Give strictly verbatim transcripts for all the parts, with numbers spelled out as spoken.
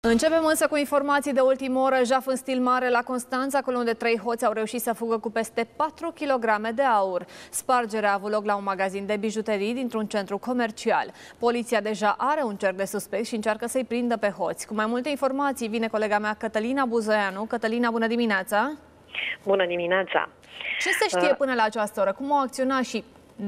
Începem însă cu informații de ultimă oră. Jaf în stil mare la Constanța, acolo unde trei hoți au reușit să fugă cu peste patru kilograme de aur. Spargerea a avut loc la un magazin de bijuterii dintr-un centru comercial. Poliția deja are un cerc de suspecți și încearcă să-i prindă pe hoți. Cu mai multe informații vine colega mea Cătălina Buzoianu. Cătălina, bună dimineața! Bună dimineața! Ce se știe până la această oră? Cum au acționat și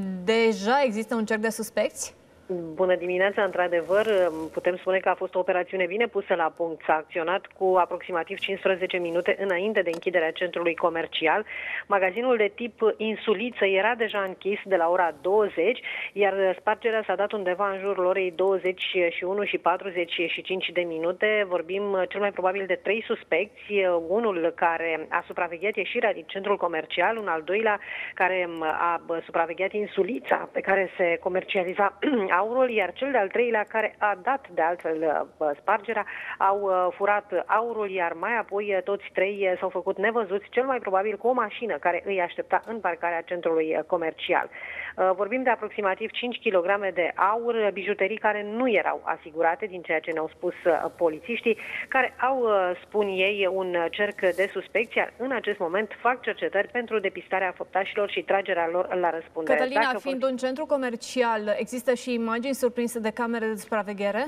deja există un cerc de suspecți? Bună dimineața, într-adevăr, putem spune că a fost o operațiune bine pusă la punct. S-a acționat cu aproximativ cincisprezece minute înainte de închiderea centrului comercial. Magazinul de tip insuliță era deja închis de la ora douăzeci, iar spargerea s-a dat undeva în jurul orei douăzeci și unu și patruzeci și cinci de minute. Vorbim cel mai probabil de trei suspecți, unul care a supravegheat ieșirea din centrul comercial, un al doilea care a supravegheat insulița pe care se comercializa aurul, iar cel de-al treilea, care a dat de altfel spargerea, au furat aurul, iar mai apoi toți trei s-au făcut nevăzuți, cel mai probabil cu o mașină care îi aștepta în parcarea centrului comercial. Vorbim de aproximativ cinci kilograme de aur, bijuterii care nu erau asigurate, din ceea ce ne-au spus polițiștii, care au, spun ei, un cerc de suspecți, iar în acest moment fac cercetări pentru depistarea făptașilor și tragerea lor la răspundere. Cătălina, Dacă fiind vor... un centru comercial, există și imagini surprinse de camere de supraveghere?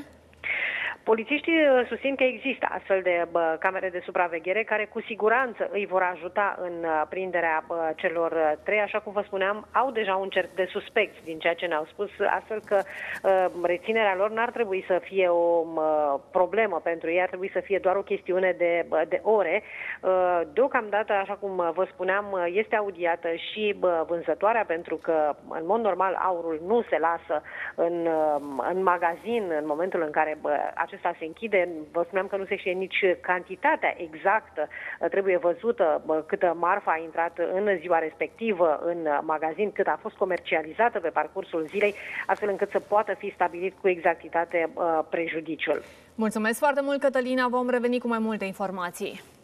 Polițiștii susțin că există astfel de bă, camere de supraveghere care cu siguranță îi vor ajuta în prinderea bă, celor trei. Așa cum vă spuneam, au deja un cerc de suspecți din ceea ce ne-au spus, astfel că uh, reținerea lor n-ar trebui să fie o uh, problemă pentru ei, ar trebui să fie doar o chestiune de, uh, de ore. Uh, deocamdată, așa cum vă spuneam, este audiată și uh, vânzătoarea, pentru că în mod normal aurul nu se lasă în, uh, în magazin în momentul în care uh, acesta se închide. Vă spuneam că nu se știe nici cantitatea exactă, trebuie văzută câtă marfă a intrat în ziua respectivă în magazin, cât a fost comercializată pe parcursul zilei, astfel încât să poată fi stabilit cu exactitate prejudiciul. Mulțumesc foarte mult, Cătălina, vom reveni cu mai multe informații.